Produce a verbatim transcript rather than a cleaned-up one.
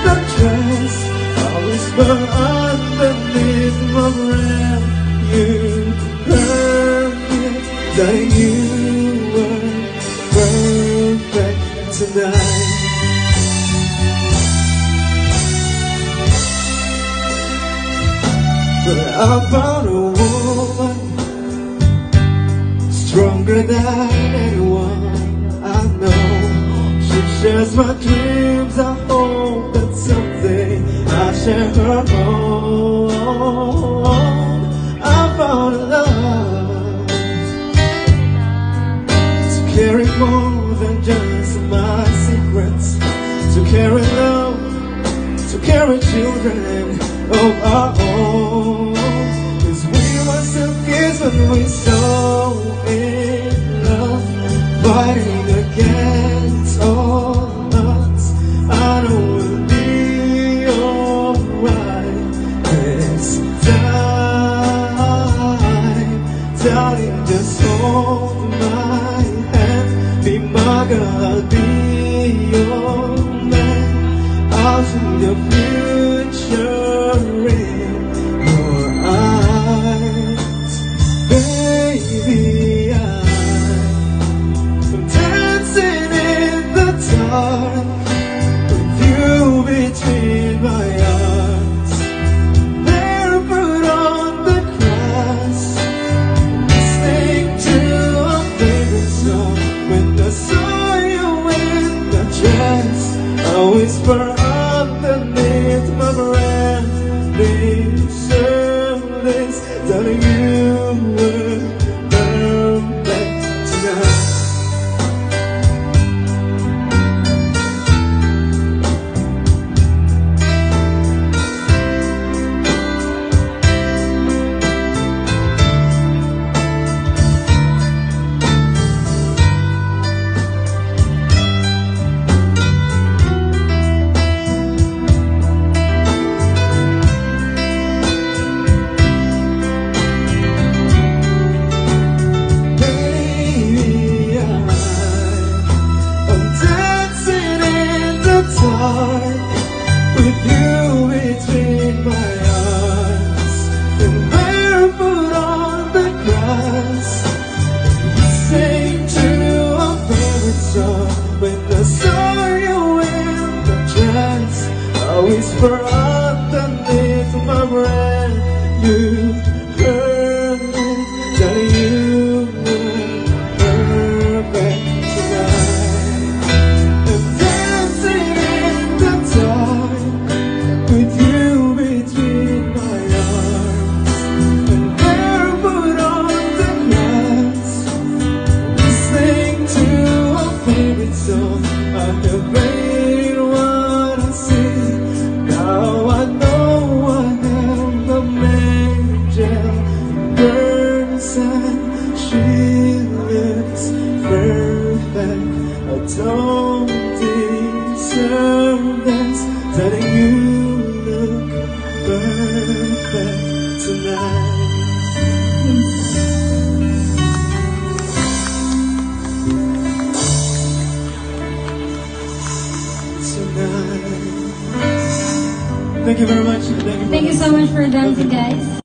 the dress, I whisper underneath my breath. You heard me, that you were perfect tonight. But I found a woman stronger than anyone I know. She shares my dreams. I hope that someday I'll share her home. I found a love to carry more than just my secrets, to carry love, to carry children of our own. 'Cause we were still kids when we saw in love, fighting against all odds. I know we'll be alright this time. Darling, just hold my hand, be my girl, I'll be your man. I'll see the future in your eyes, baby. I'm dancing in the dark with you between my arms, barefoot on the grass, listening to a favorite song. When I saw you in the dress, I whisper underneath my breath, this service, that you were perfect tonight. With you between my arms, and barefoot on the grass, listening to a favorite song. When I saw you in the dress, I whisper underneath my breath. You heard me, that you were perfect tonight. And dancing in the dark with you between my arms, and barefoot on the grass, listening to a favorite song. I have made what I see. Now I know I am the angel burns and she looks perfect. I don't deserve this, telling you look perfect tonight. Tonight. Thank you very much. Thank you, Thank you so much for dancing, guys.